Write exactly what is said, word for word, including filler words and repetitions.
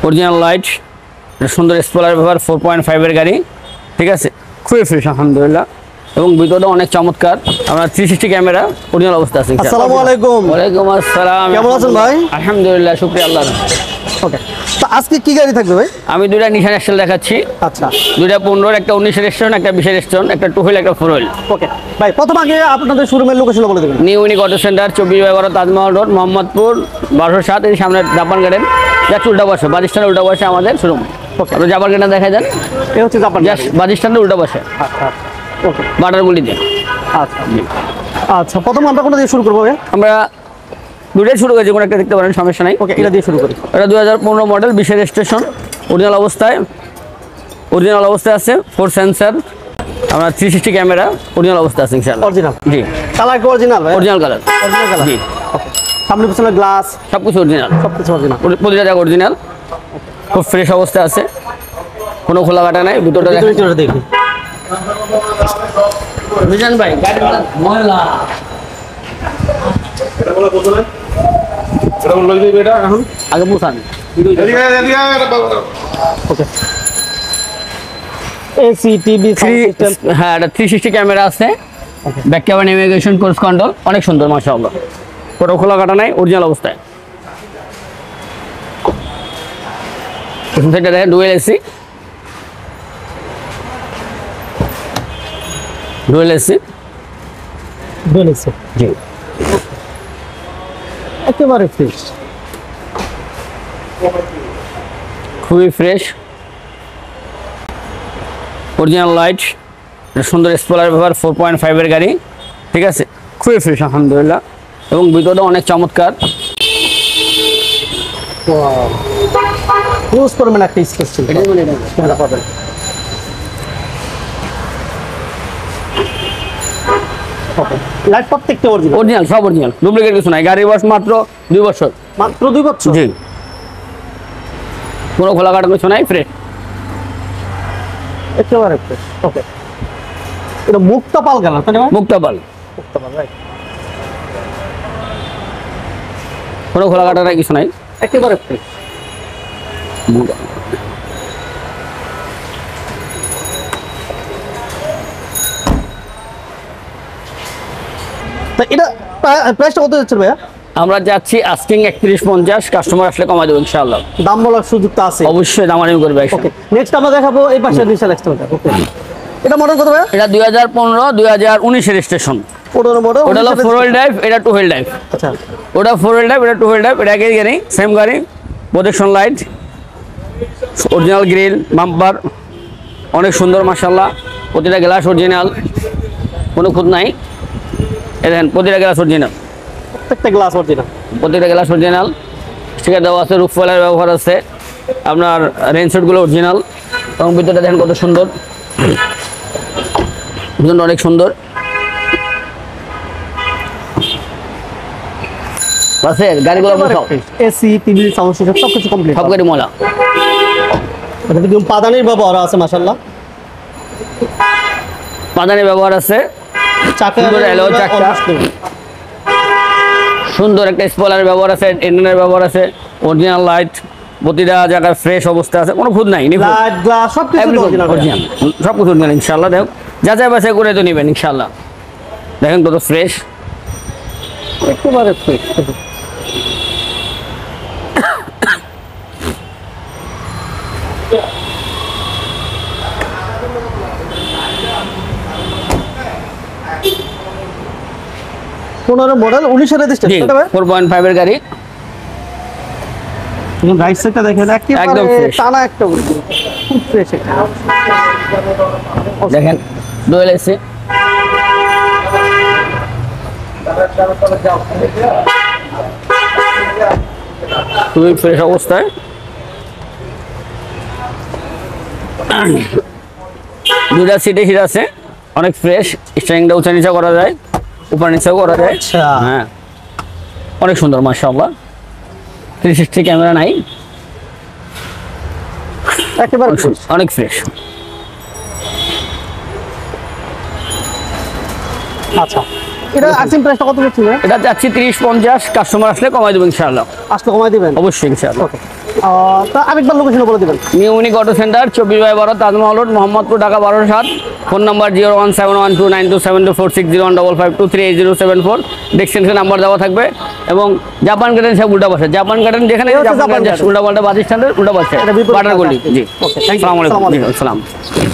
Original light, সুন্দর spoiler ব্যবহার, four point five এর গাড়ি, ঠিক আছে, খুবই ফ্রেশ আলহামদুলিল্লাহ। এবং ভিতরটা অনেক চমৎকার। আমরা থ্রি সিক্সটি ক্যামেরা অরিজিনাল অবস্থা আছে। আসসালামু আলাইকুম। ওয়ালাইকুম আসসালাম। কেমন আছেন ভাই? আলহামদুলিল্লাহ, শুকরিয়া আল্লাহ। ওকে, তো আজকে কি গাড়ি থাকবে ভাই? আমি দুইটা নিশান এক্সেল দেখাচ্ছি। আচ্ছা, দুইটা পনেরোর, একটা উনিশের রেস্টুরেন্ট, একটা বিশের রেস্টুরেন্ট, একটা টু হুইল, একটা ফোর হুইল। ওকে ভাই, প্রথম আগে আপনাদের শোরুমের লোকেশন বলে দেবেন। নিউ ইউনিক অটো সেন্টার, চব্বিশ এগারো তাজমহল রোড, মোহাম্মদপুর, বারোশো সাত। এই সামনে জাপান গার্ডেন, জাস্ট উল্টা বসে, বাজিস্টানের উল্টা বসে আমাদের শোরুম। ওকে, আপনি জাপান গার্ডেন দেখাই দেন। এই হচ্ছে জাপান, জাস্ট বাজিস্টানের উল্টা বসে। আচ্ছা ওকে, বাটারগুলিতে। আচ্ছা আচ্ছা, প্রথম আমরা কোনটা দিয়ে শুরু করবো ভাই? আমরা দুটোই শুরু করেছি, কোনো একটা দেখতে পারেন, সমস্যা নাই। ওকে, এটা দিয়ে শুরু করি। এটা দুই হাজার পনেরো মডেল, বিশের রেজিস্ট্রেশন, অরিজিনাল অবস্থায় অরিজিনাল অবস্থায় আছে, ফোর সেন্সার। আমরা থ্রি সিক্সটি ক্যামেরা অরিজিনাল অবস্থায় আছে ইনশাআল্লাহ। অরিজিনাল? জি। কালার কি অরিজিনাল ভাই? Original colour. অরিজিনাল কালার, জি। ওকে, সামনে পিছনে গ্লাস সব কিছু অরিজিনাল, সব কিছু অরিজিনাল, প্রতিটা জায়গা অরিজিনাল, খুব ফ্রেশ অবস্থায় আছে, কোনো খোলা কাটা নাই। ভিতরটা ভিতরে দেখি। মিজান ভাই, গাড়িটা ময়লা। এটা বলে বললেন এটা বলে দিই এটা এখন আগে বুঝান। এদিকে এদিকে ওকে, এসি টিভি সিস্টেম, হ্যাঁ, এটা থ্রি সিক্সটি ক্যামেরা আছে, back camera, navigation, cruise control, অনেক সুন্দর মাশাআল্লাহ, কোনো খোলা কাটা নাই, অরিজিনাল অবস্থায়। সেটা দেখেন, ডুয়েল এসি, ডুয়েল এসি, বেলেছে জি, একেবারে ফ্রেশ, খুবই ফ্রেশ। অরিজিনাল লাইট, সুন্দর স্পয়লার ব্যবহার, ফোর পয়েন্ট ফাইভ এর গাড়ি, ঠিক আছে, খুবই ফ্রেশ আলহামদুলিল্লাহ। এবং ভিতরটা অনেক চমৎকার। ইউজ করবেন একটা স্পেস ছিল, এটা পাবেন। ওকে, লাইট প্রত্যেকটা অরিজিনাল? অরিজিনাল, সব অরিজিনাল, ডুপ্লিকেট কিছু নাই। গাড়ির বয়স মাত্র দুই বছর। মাত্র দুই বছর? জি, কোনো খোলা কাটা কিছু নাই, ফ্রেশ একেবারে ফ্রেশ। ওকে, এটা মুক্তা পাল কালার, তাই না? মুক্তাপাল, মুক্তা পাল, রাইট, কোনো খোলা কাটা নাই, কিছু নাই, একেবারে ফ্রেশ। তো এটা প্রাইসটা কত যাচ্ছে ভাইয়া? আমরা যাচ্ছি আস্কিং একত্রিশ পঞ্চাশ, কাস্টমার আসলে কমাই দেবো ইনশাআল্লাহ। দাম বলার সুযোগ তো আছে? অবশ্যই দামাদামি করবে। ওকে, নেক্সট আমরা দেখাবো এই পাশে ডিজিটাল এক্সটেনশন। ওকে, এটা মডেল কত ভাইয়া? এটা দুই হাজার পনেরো দুই হাজার উনিশের রেজিস্ট্রেশন। পনেরো মডেল, ওটা হলো ফোর হুইল ড্রাইভ, এটা টু হুইল ড্রাইভ। আচ্ছা, ওটা ফোর হুইল ড্রাইভ, এটা টু হুইল ড্রাইভ, এটা একই গাড়ি, সেম গাড়ি, protection light, original grille, bumper, অনেক সুন্দর মাশাআল্লাহ। প্রতিটা গ্লাস অরিজিনাল, কোনো খুঁত নাই। এই দেখেন, প্রতিটা গ্লাস অরিজিনাল, প্রত্যেকটা গ্লাস অরিজিনাল, প্রতিটা গ্লাস অরিজিনাল, স্টিকার দেওয়া আছে, রুফ ফয়েলের ব্যবহার আছে, আপনার রেনসেটগুলো অরিজিনাল। এবং ভিতরটা দেখেন কত সুন্দর, ভিতরটা অনেক সুন্দর আছে। গাড়িগুলো এসি টিভি সাউন্ড সিস্টেম সবকিছু কমপ্লিট, সব গাড়ি মলা। এটা কিন্তু পাদানির ব্যবহার আছে মাশাআল্লাহ, পাদানি ব্যবহার আছে, চাকা সুন্দর এলো চাকা, সুন্দর একটা স্পয়লার ব্যবহার আছে, ইঞ্জিনের ব্যবহার আছে, অরিজিনাল লাইট, প্রতিটা জায়গায় ফ্রেশ অবস্থা আছে, কোনো খুঁত নাই। লাইট গ্লাস সবকিছু অরিজিনাল, সব কিছু অরিজিনাল ইনশাআল্লাহ। দেখো, যাচাই বাছাই করে তো নেবেন ইনশাআল্লাহ। দেখেন কত ফ্রেশ, একেবারে ফ্রেশ। পনেরো মডেল, উনিশের রেজিস্ট্রেশন, ফোর পয়েন্ট ফাইভ এর গাড়ি। রাইট সাইডটা দেখেন, একদম ফ্রেশ, টানা একটা খুব ফ্রেশ একটা। দেখেন ডুয়েল এসি, খুবই ফ্রেশ অবস্থায়। দুইটা সিটে হিট আছে, অনেক ফ্রেশ, স্টিয়ারিংটা উঁচা নিচা করা যায়, উপর নিচেও করা যায়। আচ্ছা, হ্যাঁ, অনেক সুন্দর মাশাআল্লাহ। থ্রি সিক্সটি ক্যামেরা নাই, একেবারে অনেক ফ্রেশ। আচ্ছা, এটা আইসিং প্রাইসটা কত হচ্ছে? এটা যাচ্ছি ত্রিশ পঞ্চাশ, কাস্টমার আসলে কমাই দেবো ইনশাআল্লাহ। আসলে কমাই দিবেন? অবশ্যই ইনশাআল্লাহ। ওকে, তো আরেকবার লোকেশন বলে দিবেন। নিউ ইউনিক অটো সেন্টার চব্বিশ বাই বারো তাজমহল রোড মোহাম্মদপুর ঢাকা বারোশো সাত। Phone number zero one seven one two nine two seven two four six zero one double five two three eight zero seven four ডেক্সটেন্সের নাম্বার দেওয়া থাকবে। এবং জাপান গার্ডেন সব উল্টা পাশে, জাপান গার্ডেন যেখানে এই হচ্ছে জাপান জাপান গার্ডেন garden। উল্টা পাল্টা বাস স্ট্যান্ডের উল্টা পাশে এটা বিপরীত বাটার গলি। পাশে। জি Okay, thank you. আসসালামু আলাইকুম। আসসালামু জি, আসসালাম।